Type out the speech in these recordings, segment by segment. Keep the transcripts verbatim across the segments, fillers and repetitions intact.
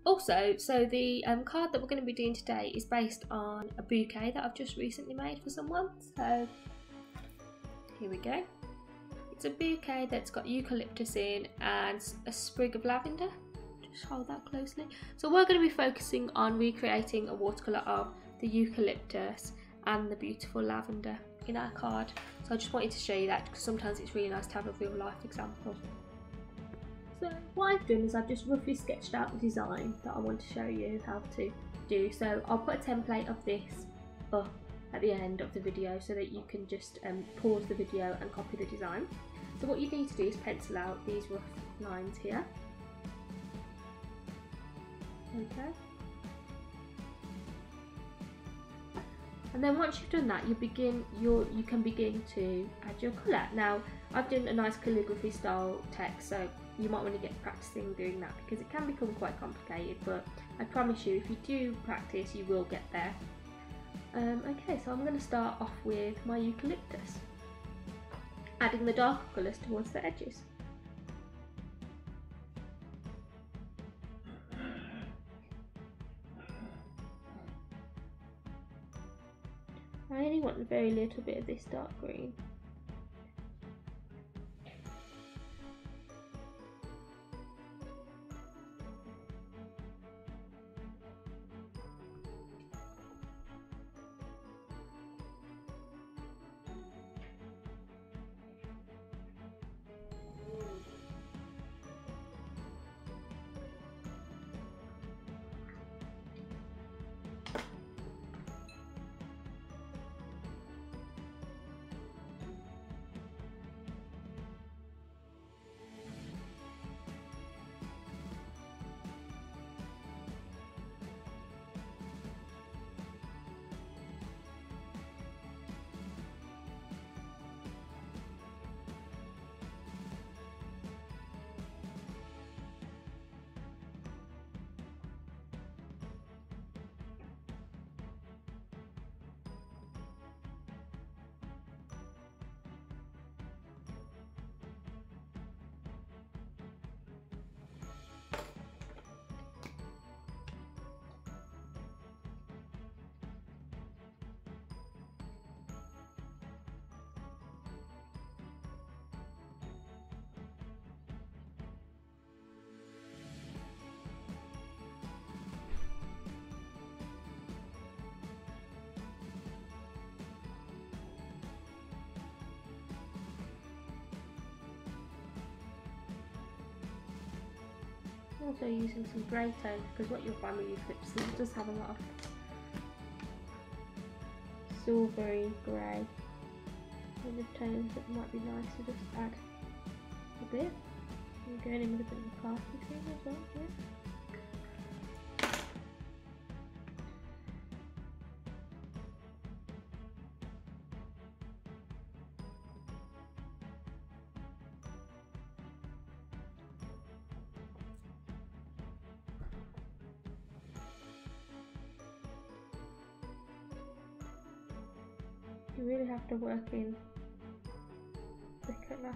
Also, so the um, card that we're going to be doing today is based on a bouquet that I've just recently made for someone. So here we go. It's a bouquet that's got eucalyptus in and a sprig of lavender. Just hold that closely. So we're going to be focusing on recreating a watercolour of the eucalyptus and the beautiful lavender in our card. So I just wanted to show you that because sometimes it's really nice to have a real life example. So what I've done is I've just roughly sketched out the design that I want to show you how to do. So I'll put a template of this up at the end of the video so that you can just um, pause the video and copy the design. So what you need to do is pencil out these rough lines here. Okay. And then once you've done that, you begin your you can begin to add your colour. Now I've done a nice calligraphy style text, so you might want to get practicing doing that because it can become quite complicated, but I promise you if you do practice you will get there. Um, okay, so I'm going to start off with my eucalyptus, adding the darker colours towards the edges. I only want a very little bit of this dark green. I'm also using some grey tones because what you'll find with eucalyptus is it does have a lot of silvery grey kind of tones that might be nice to just add a bit. I'm going in with a bit of a party theme as well, yeah. You really have to work in the colour.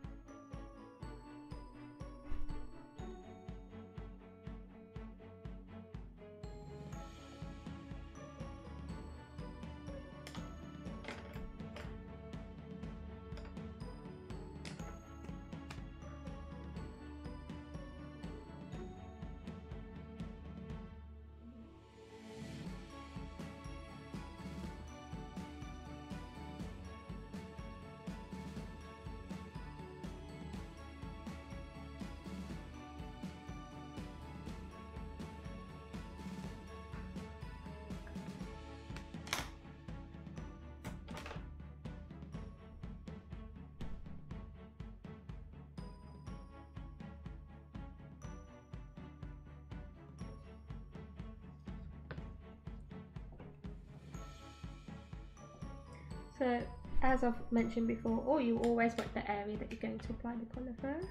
So, as I've mentioned before, or you always want the area that you're going to apply the colour first,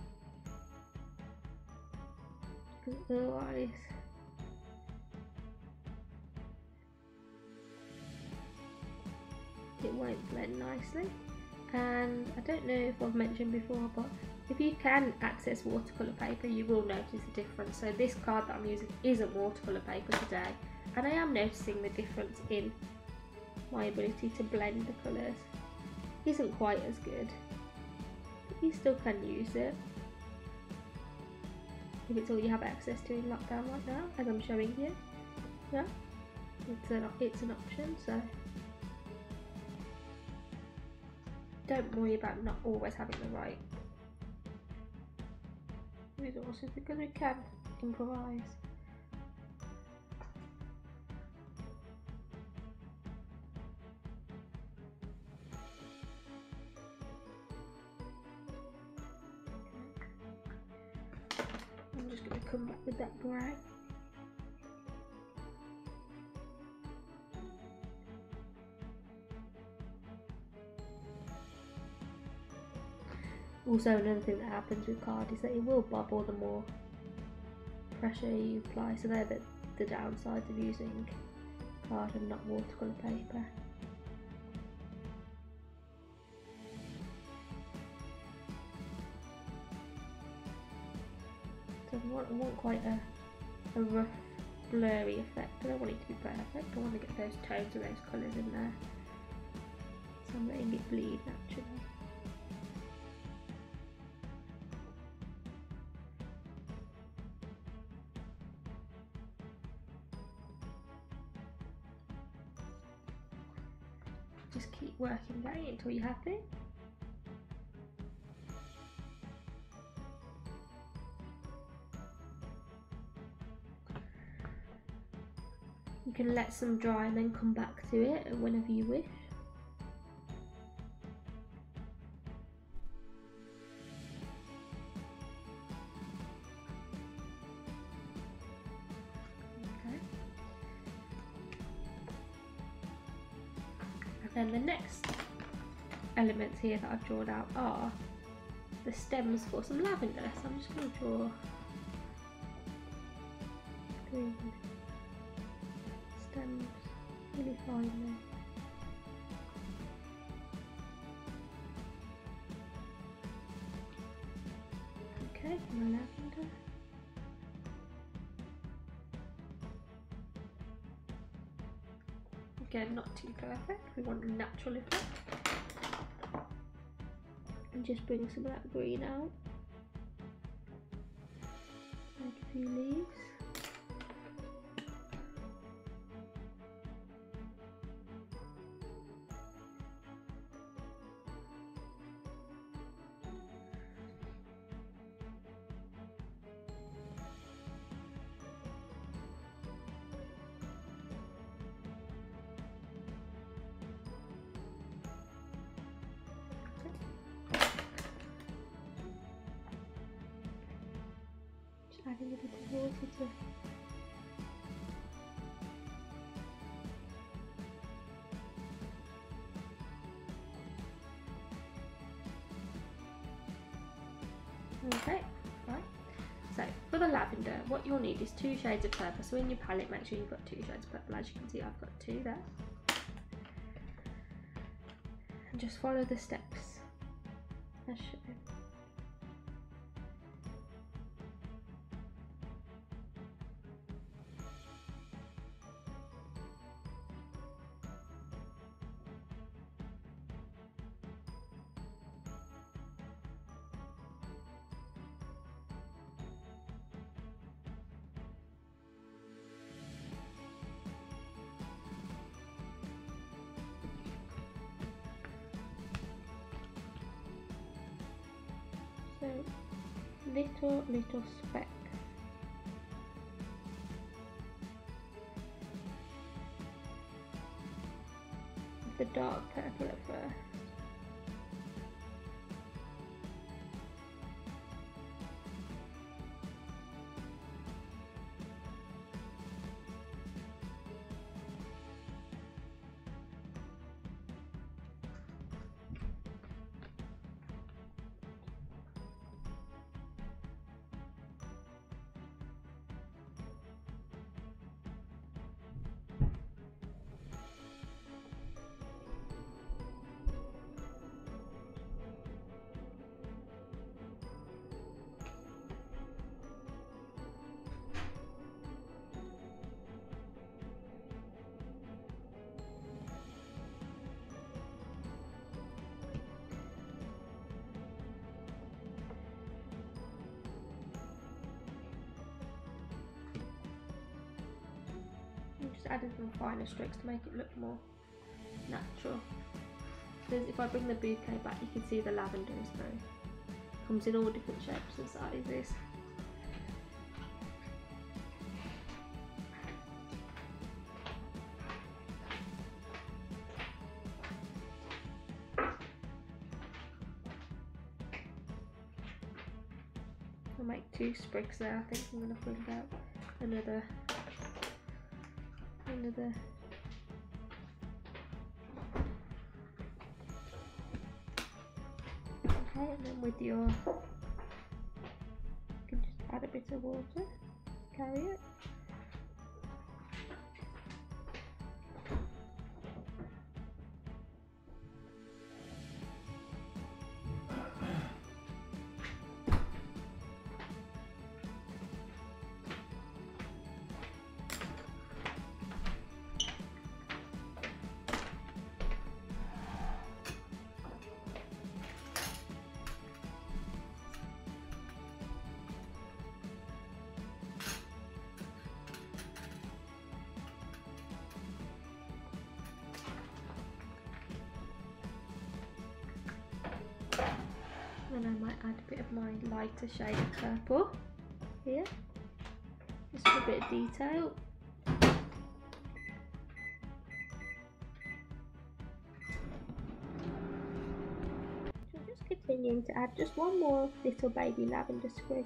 because otherwise it won't blend nicely. And I don't know if I've mentioned before, but if you can access watercolour paper, you will notice the difference. So this card that I'm using isn't watercolour paper today, and I am noticing the difference in my ability to blend the colours. Isn't quite as good, but you still can use it if it's all you have access to in lockdown right now, as I'm showing you. Yeah, it's an, it's an option, so don't worry about not always having the right resources, because we can improvise. I'm just going to come back with that brown. Also, another thing that happens with card is that it will bubble the more pressure you apply, so they're the, the downsides of using card and not watercolour paper. So I want, I want quite a, a rough, blurry effect. I don't want it to be perfect, I want to get those tones and those colours in there. So I'm letting it bleed naturally. Just keep working that until you're happy. You can let some dry and then come back to it whenever you wish. Okay. And then the next elements here that I've drawn out are the stems for some lavender. So I'm just going to draw green stems really finely. Okay, my lavender. Again, not too perfect, we want a natural effect. And just bring some of that green out. Make a few leaves. Adding a bit of water to okay, right. So for the lavender, what you'll need is two shades of purple. So in your palette, make sure you've got two shades of purple. As you can see, I've got two there. And just follow the steps as shown. So little little speck of the dark purple at first. adding some finer strokes to make it look more natural. Because if I bring the bouquet back, you can see the lavender is very, comes in all different shapes and sizes. I'll make two sprigs there. I think I'm going to bring out another, another. Okay, and then with your, you can just add a bit of water to carry it. And I might add a bit of my lighter shade of purple here, just for a bit of detail. So just continuing to add just one more little baby lavender sprig.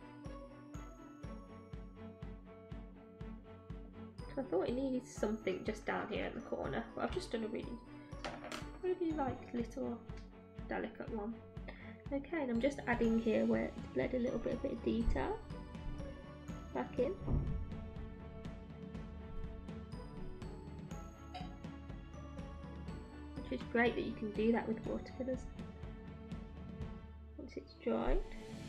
I thought it needed something just down here in the corner, but I've just done a really, really like little delicate one. Okay, and I'm just adding here where it's bled a little bit, a bit of detail back in. Which is great that you can do that with watercolours once it's dried.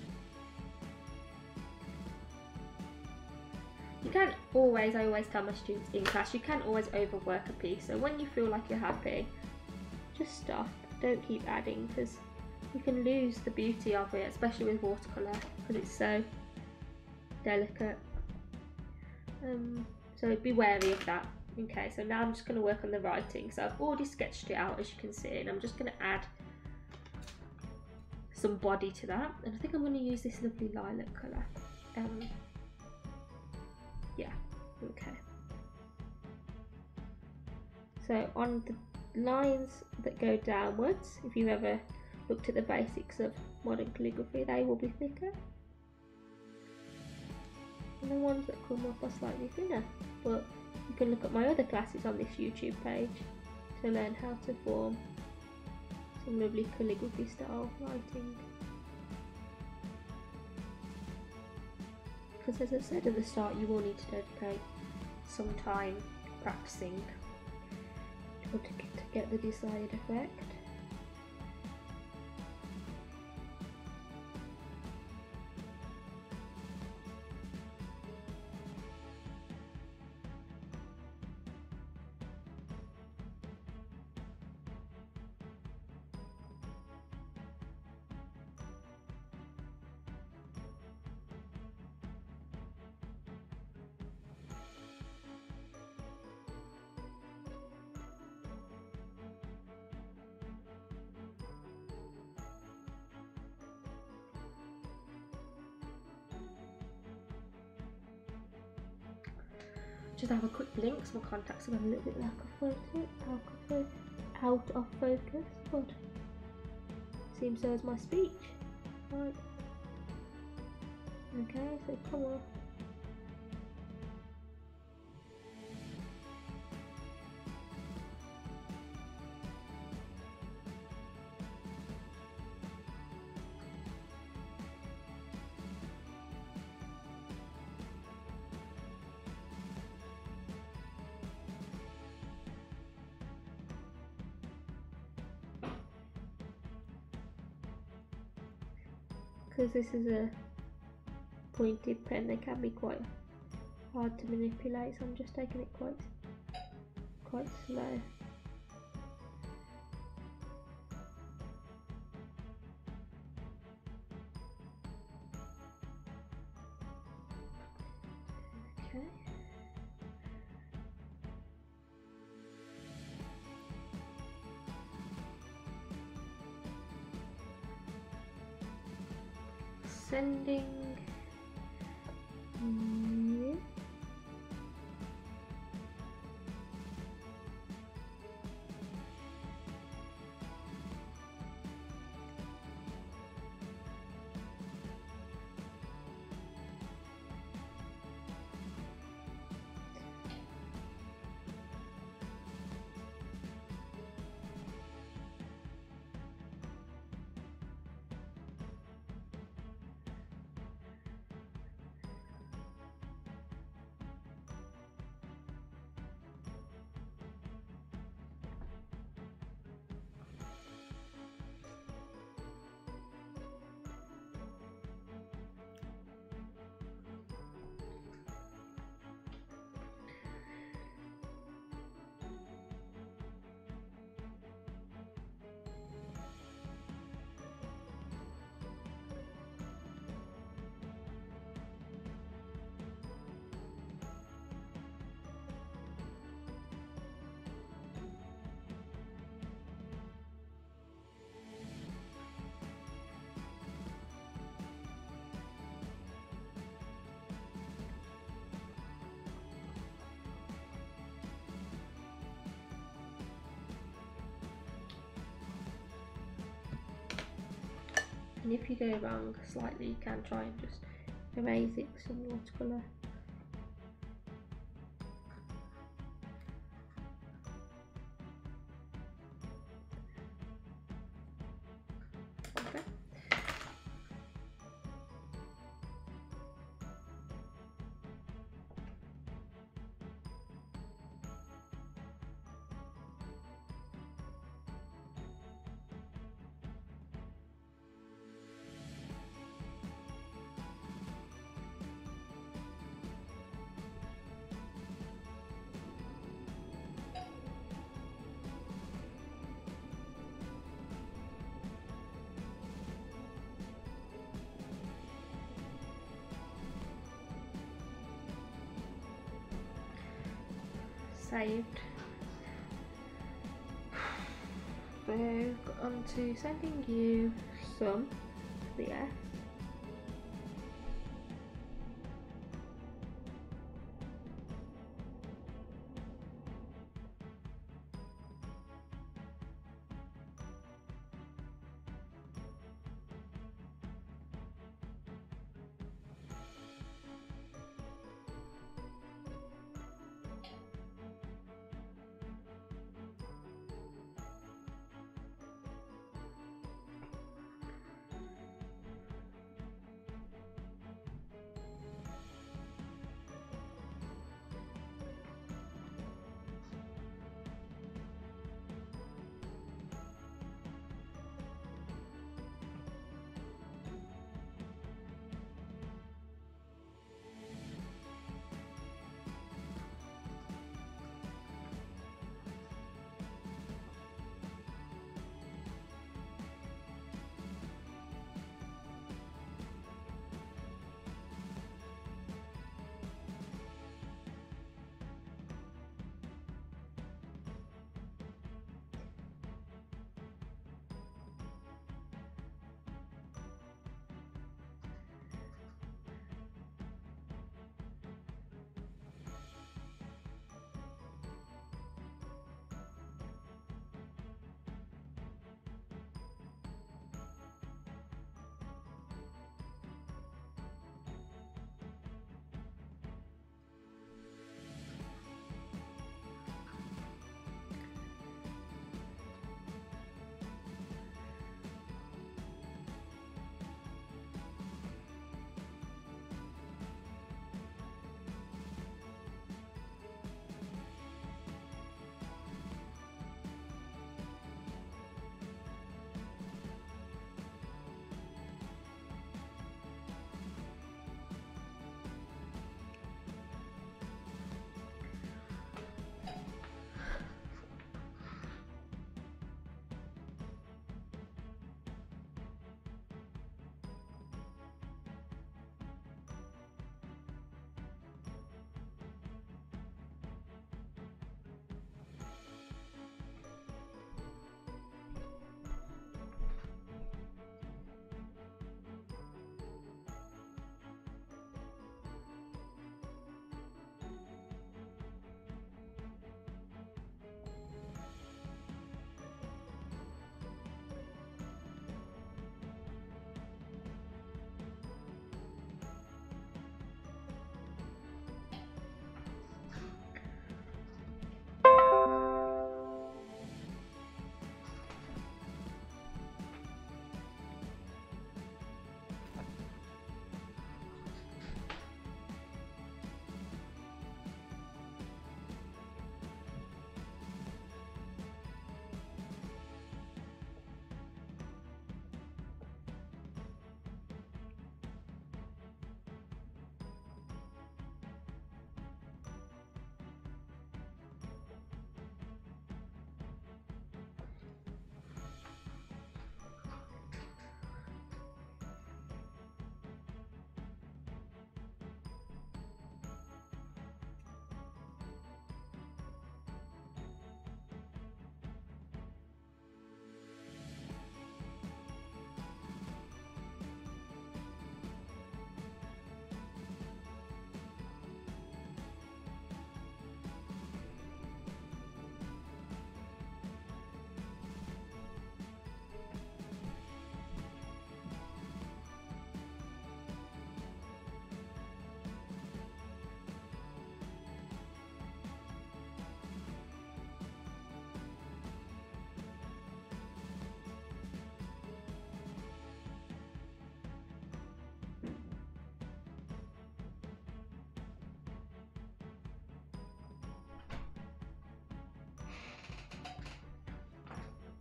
You can't always, I always tell my students in class, you can't always overwork a piece. So when you feel like you're happy, just stop, don't keep adding, because you can lose the beauty of it, especially with watercolour, because it's so delicate. Um, so be wary of that. Okay, so now I'm just going to work on the writing. So I've already sketched it out, as you can see, and I'm just going to add some body to that. And I think I'm going to use this lovely lilac colour. Um, yeah, okay. So on the lines that go downwards, if you've ever looked at the basics of modern calligraphy, they will be thicker, and the ones that come up are slightly thinner. But you can look at my other classes on this YouTube page to learn how to form some lovely calligraphy style writing. Because as I said at the start, you will need to dedicate some time practicing to get, to get the desired effect. Just have a quick blink, so my contacts are going a little bit out of focus. Out of, out of focus. God. Seems so as my speech. Right. Okay, so come on. Because this is a pointed pen, they can be quite hard to manipulate, so I'm just taking it quite quite slow. Okay. sending you. And if you go wrong slightly, you can try and just erase it with some watercolour. Okay. Saved. We're on to sending you some there.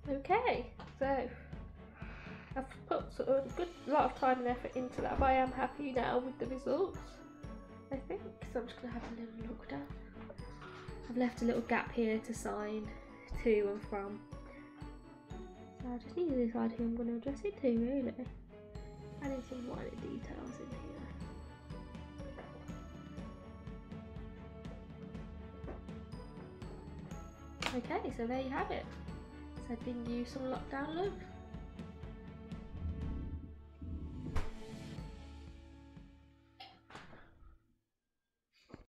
Okay, so I've put sort of a good lot of time and effort into that, but I am happy now with the results, I think. So I'm just going to have a little look down. I've left a little gap here to sign to and from. So I just need to decide who I'm going to address it to, really. Adding some minor details in here. Okay, so there you have it. Sending you some lockdown love.